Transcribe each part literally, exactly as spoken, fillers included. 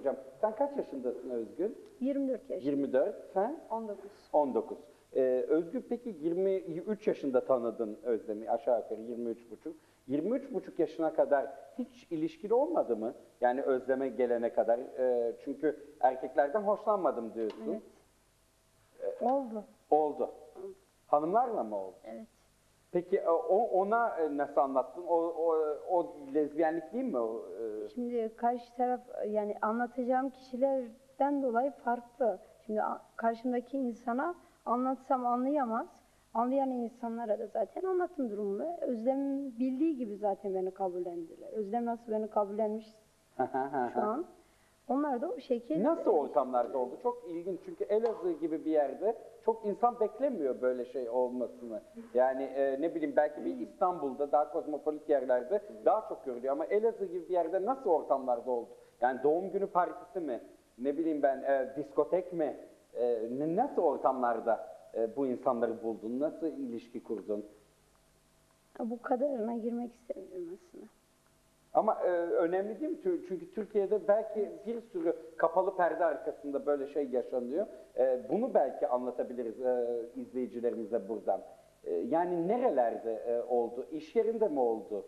soracağım. Sen kaç yaşındasın Özgün? yirmi dört yaş. yirmi dört. Sen? on dokuz. on dokuz. Ee, Özgün peki yirmi üç yaşında tanıdın Özlem'i, aşağı yukarı yirmi üç buçuk. yirmi üç buçuk yaşına kadar hiç ilişkili olmadı mı? Yani Özlem'e gelene kadar. Ee, çünkü erkeklerden hoşlanmadım diyorsun. Evet. Oldu. Oldu. Hanımlarla mı oldu? Evet. Peki e, o ona e, nasıl anlattın? O, o, o lezbiyenlik değil mi? O, e, Şimdi karşı taraf, yani anlatacağım kişilerden dolayı farklı. Şimdi a- karşımdaki insana anlatsam anlayamaz. Anlayan insanlara da zaten anlatım durumu. Özlem bildiği gibi zaten beni kabullendiler. Özlem nasıl beni kabullenmiş şu an. Onlar da o şekilde. Nasıl ortamlarda oldu? Çok ilginç çünkü Elazığ gibi bir yerde çok insan beklemiyor böyle şey olmasını. Yani e, ne bileyim belki bir İstanbul'da daha kozmopolit yerlerde daha çok görülüyor ama Elazığ gibi bir yerde nasıl ortamlarda oldu? Yani doğum günü partisi mi? Ne bileyim ben e, diskotek mi? E, ne- nasıl ortamlarda e, bu insanları buldun? Nasıl ilişki kurdun? Bu kadarına girmek istemiyorum aslında. Ama e, önemli değil mi? Tü- Çünkü Türkiye'de belki bir sürü kapalı perde arkasında böyle şey yaşanıyor. E, bunu belki anlatabiliriz e, izleyicilerimize buradan. E, yani nerelerde e, oldu? İş yerinde mi oldu?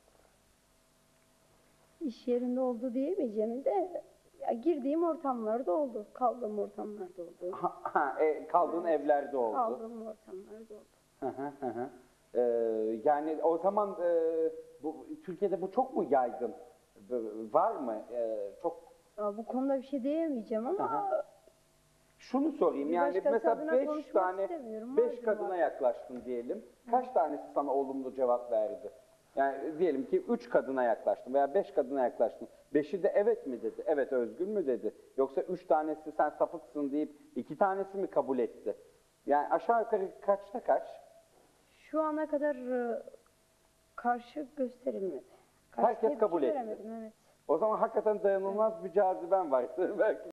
İş yerinde oldu diyemeyeceğim de ya girdiğim ortamlarda oldu. Kaldığım ortamlarda oldu. Ha, ha, e, kaldığın evlerde oldu. Kaldığım ortamlarda oldu. Hı hı, hı hı. E, yani o zaman e, bu, Türkiye'de bu çok mu yaygın? B- Var mı? E, çok. Ya bu konuda bir şey diyemeyeceğim ama Aha. Şunu sorayım Bir yani başkası mesela adına beş konuşmak tane istemiyorum, beş vardır kadına var. yaklaştın diyelim. Kaç tanesi sana olumlu cevap verdi? Yani diyelim ki üç kadına yaklaştın veya beş kadına yaklaştın. Beşi de evet mi dedi? Evet Özgün mü dedi? Yoksa üç tanesi sen sapıksın deyip iki tanesi mi kabul etti? Yani aşağı yukarı kaçta kaç? şu ana kadar e, karşı gösterilmedi. Karşı Herkes tepki kabul etti. veremedim, evet. O zaman hakikaten dayanılmaz bir caziben var. Belki